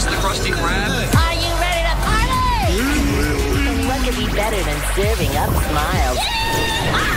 this the Krusty Krab? Are you ready to party? And what could be better than serving up smiles?